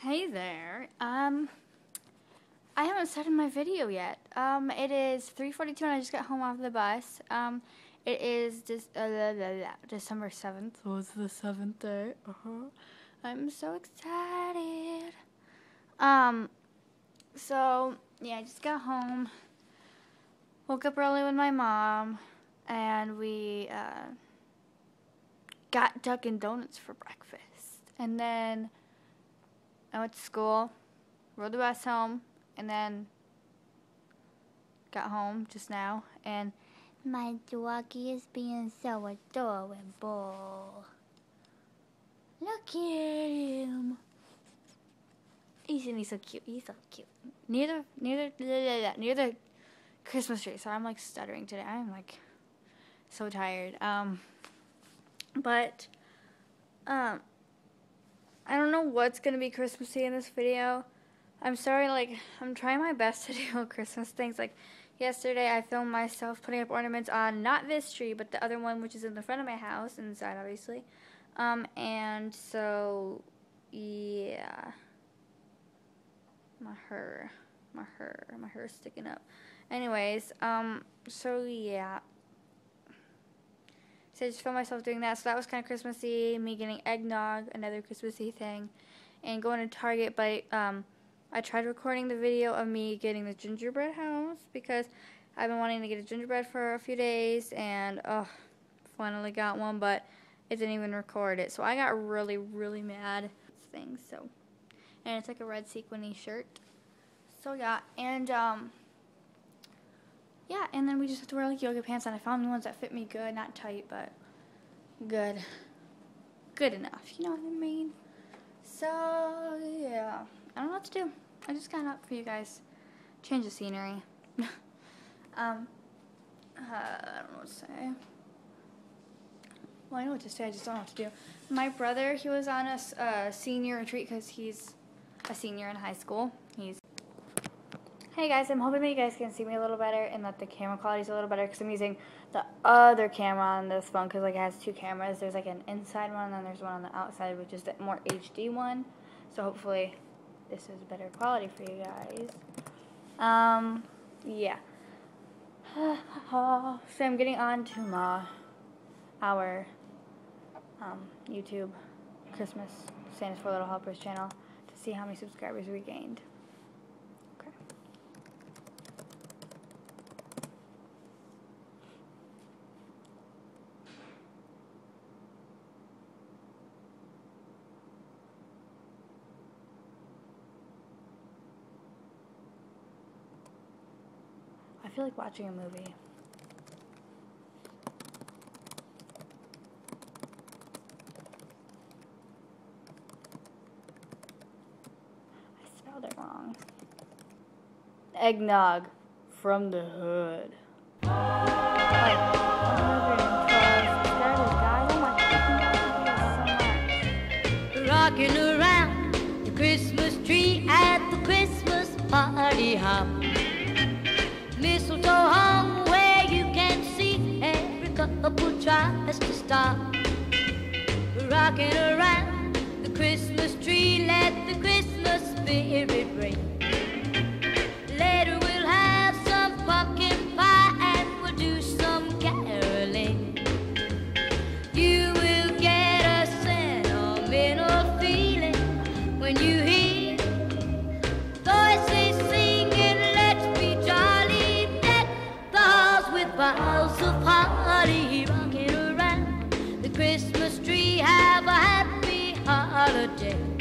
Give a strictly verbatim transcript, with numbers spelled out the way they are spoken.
Hey there. Um, I haven't started my video yet. Um, it is three forty-two and I just got home off the bus. Um, it is this, uh, blah, blah, blah, December seventh. So it's the seventh day. Uh-huh. I'm so excited. Um, so, yeah, I just got home. Woke up early with my mom. And we, uh, got Dunkin' Donuts for breakfast. And then I went to school, rode the bus home, and then got home just now, and my doggy is being so adorable. Look at him. Isn't he so cute? He's so cute. Near the, near the, blah, blah, blah, near the Christmas tree. So I'm like stuttering today. I'm like so tired. Um, but, um, I don't know what's going to be Christmassy in this video. I'm sorry, like, I'm trying my best to do Christmas things. Like, yesterday I filmed myself putting up ornaments on not this tree, but the other one, which is in the front of my house, inside, obviously. Um, and so, yeah. My hair. My hair. My hair's sticking up. Anyways, um, so, yeah. So I just filmed myself doing that. So that was kind of Christmassy. Me getting eggnog, another Christmassy thing. And going to Target. But um, I tried recording the video of me getting the gingerbread house. Because I've been wanting to get a gingerbread for a few days. And, oh, finally got one. But it didn't even record it. So I got really, really mad. Thing, so. And it's like a red sequiny shirt. So, yeah. And, um... yeah, and then we just have to wear like yoga pants, and I found the ones that fit me good, not tight, but good. Good enough, you know what I mean? So, yeah, I don't know what to do. I just got up for you guys. Change the scenery. um, uh, I don't know what to say. Well, I know what to say, I just don't know what to do. My brother, he was on a uh, senior retreat because he's a senior in high school. He's Hey guys, I'm hoping that you guys can see me a little better and that the camera quality is a little better because I'm using the other camera on this phone because like it has two cameras. There's like an inside one and then there's one on the outside, which is the more H D one. So hopefully this is better quality for you guys. Um, yeah. So I'm getting on to my our um, YouTube Christmas Santa's for Little Helpers channel to see how many subscribers we gained. I feel like watching a movie. I spelled it wrong. Eggnog from the hood. Like, one hundred twelve subscribers, guys. Oh my God, Rocking around the Christmas tree at the Christmas party hop. Mistletoe hung where you can see every couple tries to stop. Rocking around the Christmas tree, let the Christmas spirit ring. Later we'll have some pumpkin pie and we'll do some caroling. You will get a sentimental feeling when you hear voices singing, let's be jolly, deck the halls with boughs of holly. Rocking around the Christmas tree, have a happy holiday.